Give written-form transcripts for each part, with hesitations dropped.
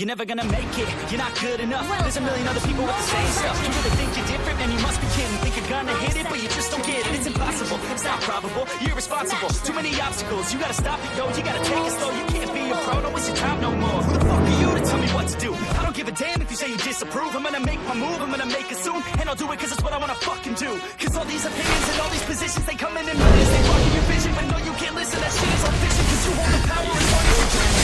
you're never gonna make it. You're not good enough, there's a million other people with the same stuff. You really think you're different, man, you must be kidding. Think you're gonna hit it, but you just don't get it. It's impossible, it's not probable, you're irresponsible. Too many obstacles, you gotta stop it, yo. You gotta take it slow, you can't be a pro, don't waste your time no more. Who the fuck are you to tell me what to do? I don't give a damn if you say you disapprove. I'm gonna make my move, I'm gonna make it soon. And I'll do it cause it's what I wanna fucking do. Cause all these opinions and all these positions, they come in millions. They blocking your vision, but no, you can't listen. That shit is all fiction, cause you hold the power as long as you dream.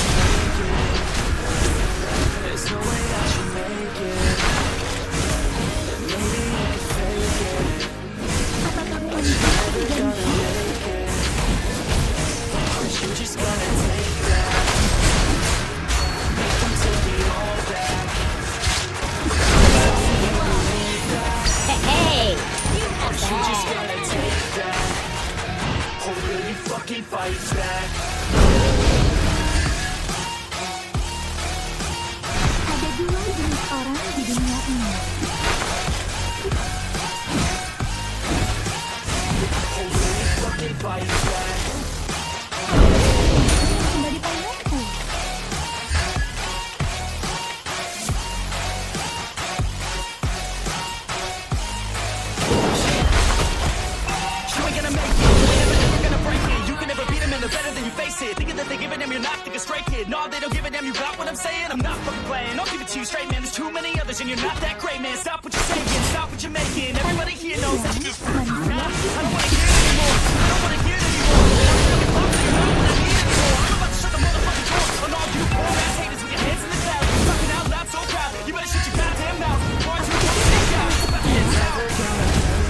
There's no way that you make it. Maybe I can fake it. Never gonna make it. But you just gotta take that. Make them take it all back. Hey! But you just gotta take that. Hopefully you fucking fight back. Ada dua jenis orang di dunia ini. Hopefully you fucking fight back. Sudah dipandangku. You ain't gonna make it. You ain't never gonna break it. You can never beat them and they're better than you face it. Thinking that they give a damn, you're not thinking straight, kid. No, they don't give a damn, you got what I'm saying? I'm not fucking playing. I'll give it to you straight, man. There's too many others and you're not that great, man. Stop what you're saying, stop what you're making. Everybody here knows that you just nah, I don't wanna hear it anymore. I don't wanna hear it anymore. I'm fucking pumped, so you're not what I need anymore. I'm about to shut the motherfucking door on all you poor ass haters with your hands in the clouds. You're talking out loud so proud. You better shut your goddamn mouth. Or else you're gonna sneak out. It's about to get loud.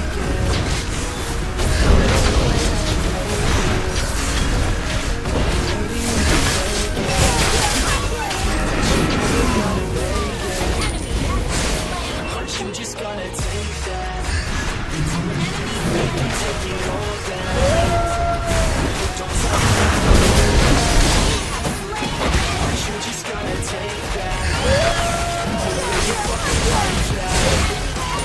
You just gotta take that. Take it all down. Don't stop. You just gotta take that. You fucking like that.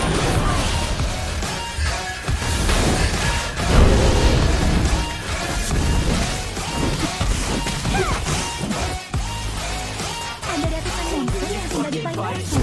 Ada ratusan monster yang sudah dipandangku.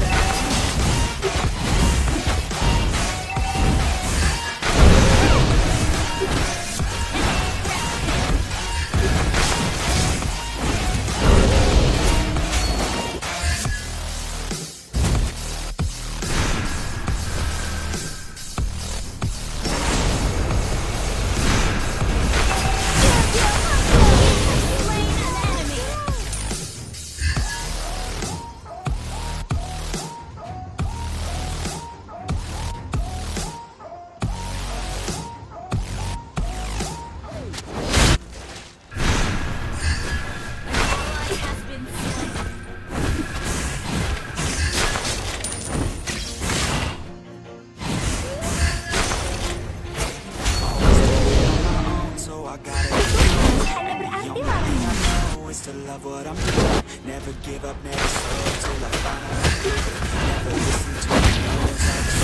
To love what I'm doing, never give up, never slow till I find out. Never listen to the no's.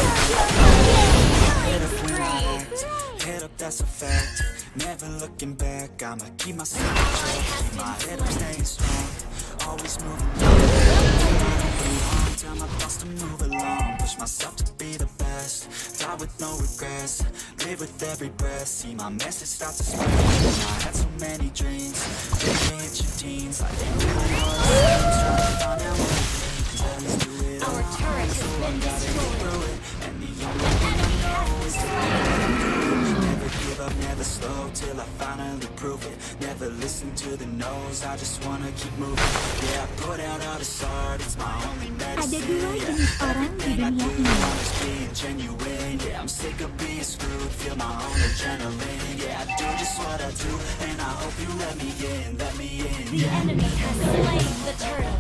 Head up when I act, head up, that's a fact. Never looking back, I'ma keep myself in check. Keep my head up, staying strong, always moving on. Tell my thoughts to move along, push myself to be the best. Die with no regrets, live with every breath. See my message start to spread. I had so many dreams, they hit your teens. I didn't know what I was trying to find out what it means. At least do it all. Our turret has been destroyed. And the only thing I know is to never give up, never slow till I finally prove it. Never listen to the no's, I just wanna keep moving. Yeah, I put out all this art, it's my only medicine. Ada dua jenis orang di dunia ini. Just being genuine, yeah, I'm sick of being screwed. Feel my own adrenaline, yeah, I do just what I do, and I hope you let me in, let me in. The enemy has slain the turret.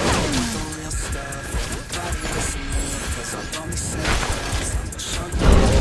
Cause I've only said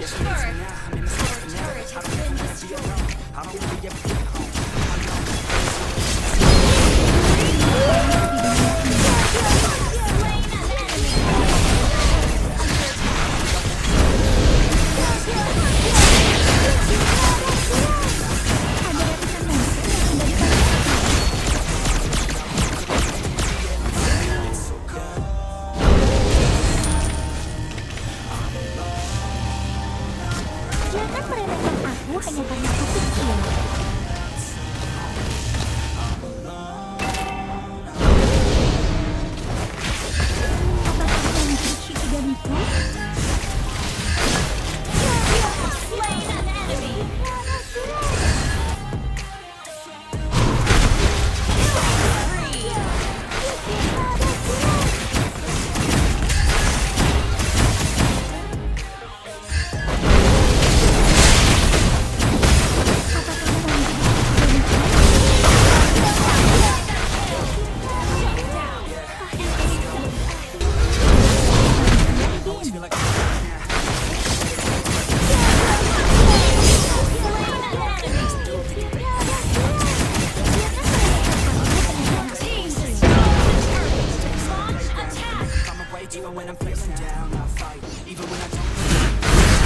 Jangan meremehkan aku hanya karena aku kecil. Apakah kamu menjadi Shikigami-ku? Even when I'm facing down, I fight. Even when I don't.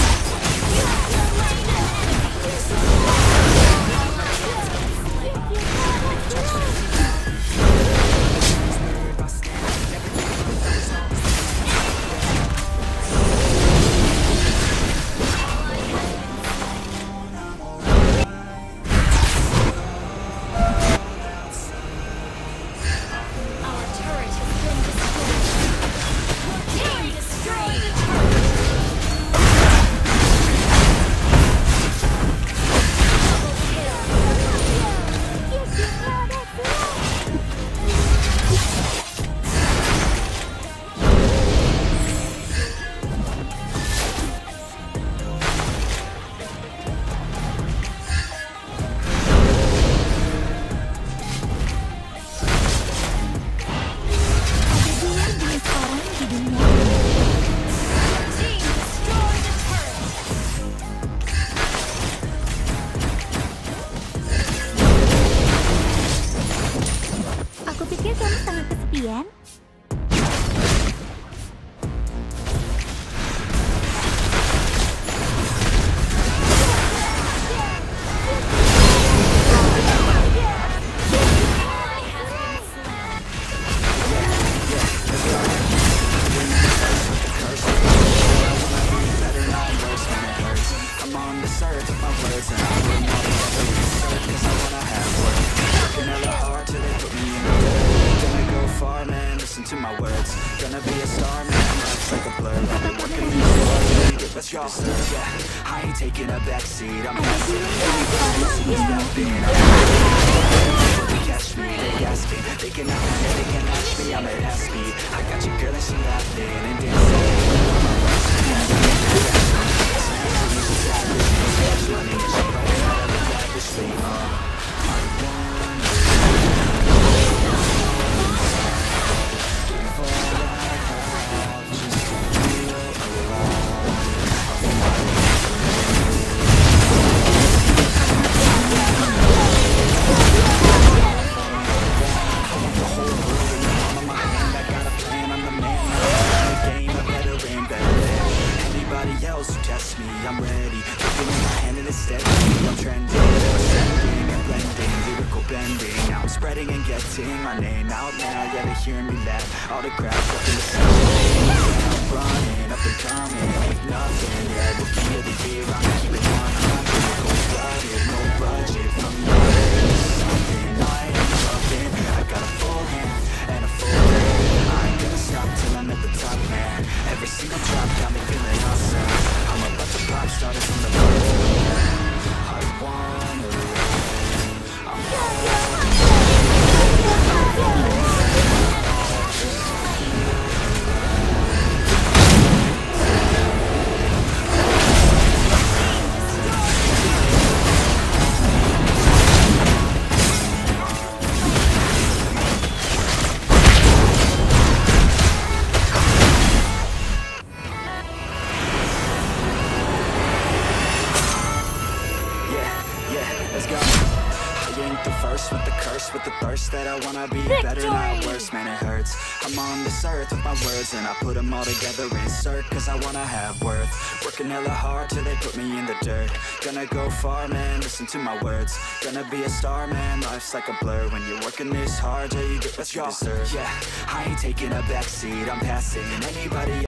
Aku pikir kamu sangat kesepian. I'm on the search of my words and I will not research cause I wanna have work. Working hella hard till they put me in the dirt. Gonna go far, man, listen to my words. Gonna be a star, man, life's like a blur. I've been working these hard, let's go, yeah. I ain't taking a backseat, I'm passing. Who's rapping? They catch me, they asking. They can out there, they can match me, I'm at half speed. I got your girl and she laughing and dancing. Else who test me, I'm ready. Looking in my hand and it's steady. I'm trending, ascending and blending, lyrical bending. Now I'm spreading and getting my name out now. Yeah, they hear me laugh. All the crowds up in the sound. I'm running, up and coming, ain't nothing. Yeah, rookie of the year, I'm keeping 100. Cold-blooded, no budget from nothing to something. I ain't loving. I got a full hand and a full hand. I ain't gonna stop till I'm at the top, man. Every single drop got me feeling awesome. I'm a bunch of pop started from the bottom. I wanna the first, with the curse, with the thirst that I wanna be better, not worse. Man, it hurts. I'm on this earth with my words, and I put them all together, insert, cause I wanna have worth. Working hella hard till they put me in the dirt. Gonna go far, man, listen to my words. Gonna be a star, man, life's like a blur. When you're working this hard, yeah, you get what you deserve. Yeah, I ain't taking a backseat, I'm passing anybody